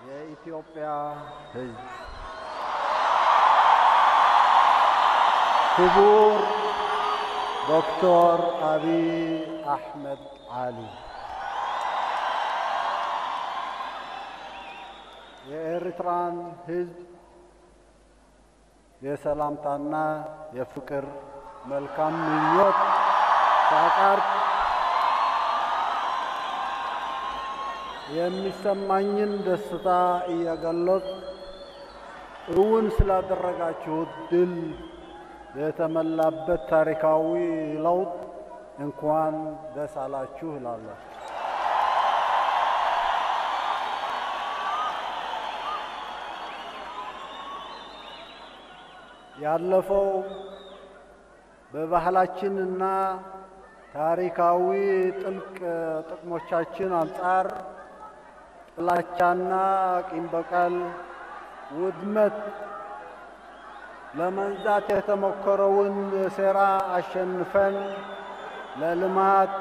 የኢትዮጵያ ሕዝብ ክቡር ዶክተር አብይ አሕመድ ዓሊ የኤርትራን ሕዝብ የሰላምታና የፍቅር መልካም ምኞት ሳቀርብ የሚሰማኝን ደስታ እየገለጽኩ እውን ስላደረጋችሁት ድል የተመላበት ታሪካዊ ለውጥ እንኳን ደስ አላችሁ እላለሁ። ያለፈው በባህላችንና ታሪካዊ ጥልቅ ጥቅሞቻችን አንጻር ጥላቻና ቂም በቀል ውድመት ለመንዛት የተሞከረውን ሴራ አሸንፈን ለልማት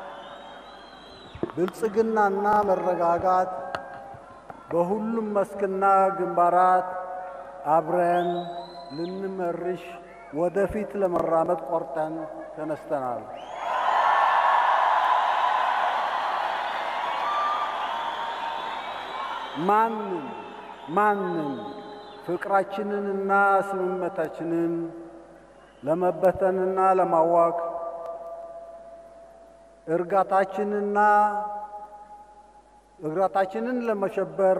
ብልጽግናና መረጋጋት በሁሉም መስክና ግንባራት አብረን ልንመርሽ ወደፊት ለመራመድ ቆርጠን ተነስተናል። ማንም ፍቅራችንንና ስምምነታችንን ለመበተንና ለማዋክ እርጋታችንን ለመሸበር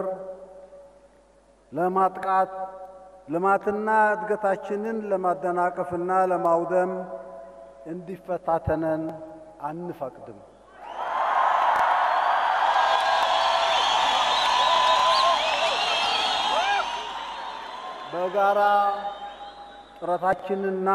ለማጥቃት ልማትና እድገታችንን ለማደናቀፍና ለማውደም እንዲፈታተነን አንፈቅድም። በጋራ ጥረታችንና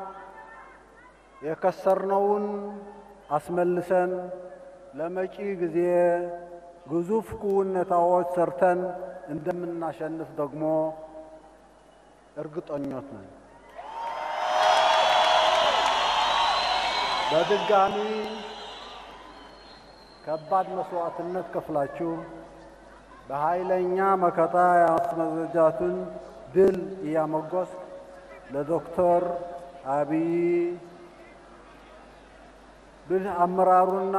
የከሰርነውን አስመልሰን ለመጪ ጊዜ ግዙፍ ኩነታዎች ሰርተን እንደምናሸንፍ ደግሞ እርግጠኞች ነን። በድጋሚ ከባድ መስዋዕትነት ከፍላችሁ በኃይለኛ መከታ ያስመዘጃቱን ድል እያሞገስ ለዶክተር አብይ ብልህ አመራሩና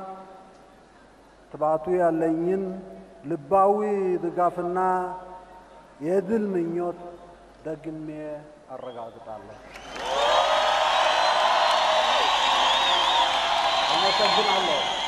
ትባቱ ያለኝን ልባዊ ድጋፍና የድል ምኞት ደግሜ አረጋግጣለሁ። አመሰግናለሁ።